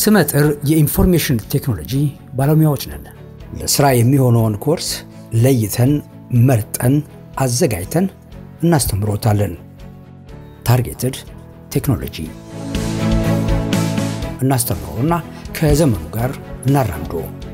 ስመጥር የኢንፎርሜሽን ቴክኖሎጂ ባለሙያዎች ነን። ለስራ የሚሆነውን ኮርስ ለይተን መርጠን አዘጋጅተን እናስተምሮታለን። ታርጌትድ ቴክኖሎጂ እናስተምሮና ከዘመኑ ጋር እናራምዶ።